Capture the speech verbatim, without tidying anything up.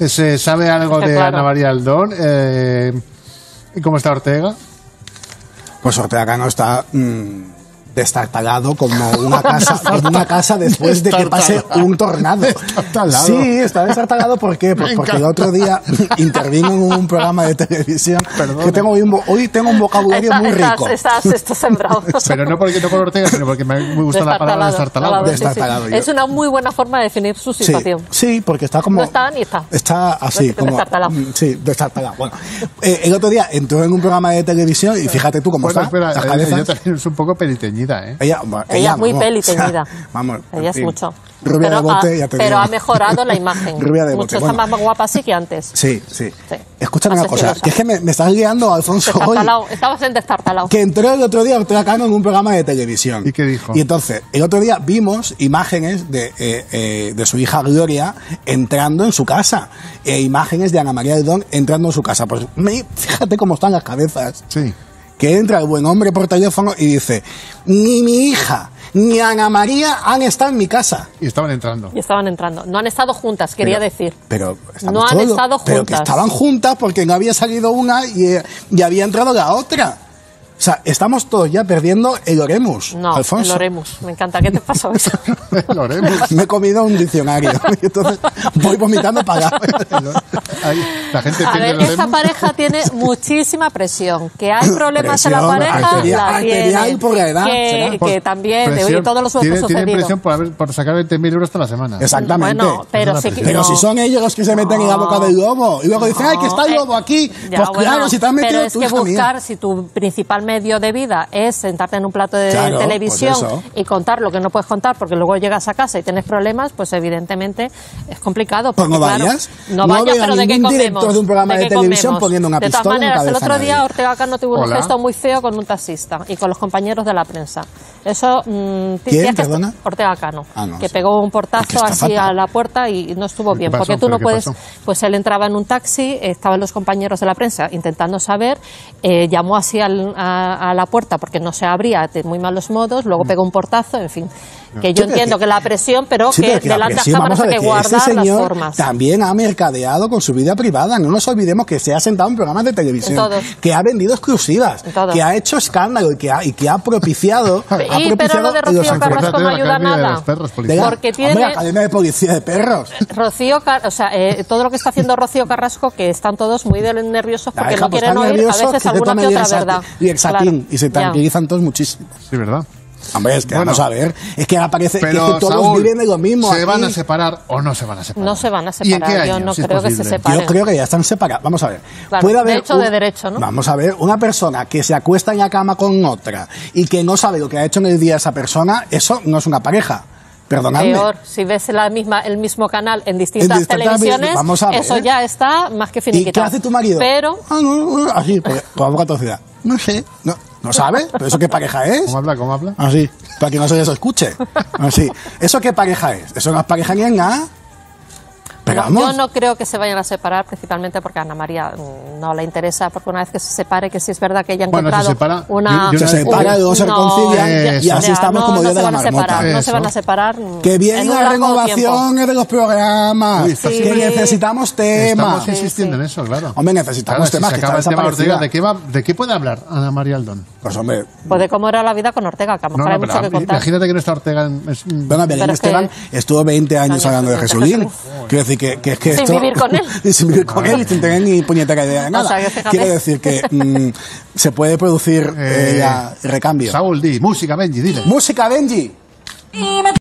¿Se sabe algo de claro. Ana María Aldón? Eh, ¿Y cómo está Ortega? Pues Ortega Cano está mmm, destartalado como una casa, como una casa después de que pase un tornado. Destartalado. Sí, está destartalado. ¿Por qué? Pues porque el otro día intervino en un programa de televisión. Perdón. Que tengo hoy, un, hoy tengo un vocabulario Estás, muy estás, rico. estás, estás sembrado. Pero no porque no por Ortega, sino porque me gusta la palabra destartalado. Sí, sí. Destartalado yo. Es una muy buena forma de definir su Sí, situación. sí, porque está como... No está ni está. Está así, como... Destartalado. Sí, destartalado. Bueno, eh, el otro día entró en un programa de televisión y fíjate tú cómo Bueno, está. espera, las ella, cabezas. ella también es un poco peniteñida, ¿eh? Ella, bueno, Ella es muy vamos, peliteñida. o sea, vamos, en Ella es fin. mucho. Rubia pero de bote, ha, ya te pero digo. ha mejorado la imagen. Rubia de bote, Mucho bueno. está más guapa así que antes. Sí, sí. Sí. Escúchame Más una cosa, estilosa. que es que me, me estás guiando, Alfonso, hoy. Destartalado. Estabas en destartalado. Que entró el otro día Ortega Cano en un programa de televisión. ¿Y qué dijo? Y entonces, el otro día vimos imágenes de, eh, eh, de su hija Gloria entrando en su casa. E imágenes de Ana María Aldón entrando en su casa. Pues me, fíjate cómo están las cabezas. Sí. Que entra el buen hombre por teléfono y dice, ni mi hija ni Ana María han estado en mi casa. Y estaban entrando. Y estaban entrando. No han estado juntas, quería Pero- decir. Pero estamos No han todos- estado Pero que juntas. estaban juntas porque no había salido una y, y había entrado la otra. O sea, estamos todos ya perdiendo el oremus, No, Alfonso. el Oremus. Me encanta. ¿Qué te pasó eso? Lo haremos. Me he comido un diccionario y entonces voy vomitando para allá. Ahí, la gente A pierde ver, el esta Oremus. pareja tiene muchísima presión. Que hay problemas en la Presión pareja, arterial- la arterial tiene. por la edad, que, será. que también, de Presión. oye, todos los Tiene- hemos Tienen sucedido. presión por, haber- por sacar veinte mil euros toda la semana. Exactamente. Bueno, pero Esa es sí la que- Pero no. si son ellos los que se meten en la boca del lobo y luego dicen, ay, que está el Eh, lobo aquí. ya, Pues bueno, claro, si te has metido pero es tú, que hija mía. buscar, si tu principal medio de vida es sentarte en un plato de Claro, televisión pues eso. y contar lo que no puedes contar porque luego llegas a casa y tienes problemas, pues evidentemente es complicado. Pues Porque, no claro, vayas. no No vayas, vea pero ¿de qué ningún comemos? director de un programa de qué televisión comemos? poniendo una De todas pistola en la maneras, el cabeza otro de día nadie. Ortega Cano tuvo un Hola. gesto muy feo con un taxista y con los compañeros de la prensa. Eso... mm, ¿Quién? tienes que- Perdona. Ortega Cano, Ah, no, que sí. pegó un Es portazo que está así fatal. a la puerta y no estuvo bien. ¿Qué pasó? Porque tú ¿Pero no qué puedes... pasó? Pues él entraba en un taxi, estaban los compañeros de la prensa intentando saber, eh, llamó así al- a, a la puerta porque no se abría, de muy malos modos, luego pegó un portazo, en fin. Que yo Sí, pero entiendo que- que la presión, pero Sí, que pero que la delante de las presión, cámaras vamos a hay ver, que que guardar este las señor formas. también ha mercadeado con su vida privada. No nos olvidemos que se ha sentado en programas de televisión, En todos. que ha vendido exclusivas, En todos. que ha hecho escándalo y que ha, y que ha propiciado. ha Y, pero propiciado lo de en los Rocío Carrasco Acuérdate no de la ayuda Academia de nada. los perros, de policía. la- Porque Hombre, tiene- la Academia de Policía de Perros. Rocío, Car- o sea, eh, todo lo que está haciendo Rocío Carrasco, que están todos muy de- nerviosos La porque hija, no pues, quieren están oír a nerviosos veces que se alguna tomen que otra Liersatín- verdad. Liersatín, Claro, y se ya. tranquilizan todos muchísimo. Sí, ¿verdad? Hombre, es que Bueno, vamos a ver, es que aparece que Pero, todos Saúl, viven de lo mismo. ¿se aquí. van a separar o no se van a separar? No se van a ¿Y en qué separar, yo año, no si es creo que se posible? separen. Yo creo que ya están separados. Vamos a ver. Claro, Puede de haber hecho, de derecho, ¿no? Vamos a ver, una persona que se acuesta en la cama con otra y que no sabe lo que ha hecho en el día esa persona, eso no es una pareja. Perdonadme. Peor, si ves la misma, el mismo canal en distintas En distintas televisiones, vamos a ver. eso ya está más que ¿Y finiquitado. qué hace tu marido? Pero Ah, no, no, así, pues, con la boca torcida. No sé. No, ¿no sabe? ¿Pero eso qué pareja es? ¿Cómo habla? ¿Cómo habla? Así, para que no se les escuche. Así. ¿Eso qué pareja es? ¿Eso no es pareja ni en nada? Pero no, vamos. yo no creo que se vayan a separar, principalmente porque a Ana María mm, no le interesa, porque una vez que se separe, que sí es verdad que ella ha Bueno, se encontrado separa. una... Yo- yo Se no- separa, luego se no, reconcilian ya- y así ya, estamos no, como no Dios se de la van a marmota. separar, no se Eso. van a separar mm, Que vienen en un las rango de tiempo. renovaciones de los programas. Uy, está que así. necesitamos temas. Estamos insistiendo sí. en eso, claro. Hombre, necesitamos Claro, si temas se que acaba está el tema de Ortega, desaparecida. ¿de qué, va, ¿de qué puede hablar Ana María Aldón? Pues hombre, Pues de cómo era la vida con Ortega, que a lo No, mejor no, hay mucho pero que contar. imagínate que no está Ortega en... es- bueno, Belén Pero es que- Esteban estuvo veinte años Años hablando de de Jesulín. Jesulín. Quiero decir que, que es que Sin esto... vivir con él. y sin vivir con él y sin tener ni puñetera idea de nada. O sea, que fíjate. Quiero decir que mm, se puede producir eh, Eh, ya recambio. Saúl, di, música, Benji, dile. Música, Benji.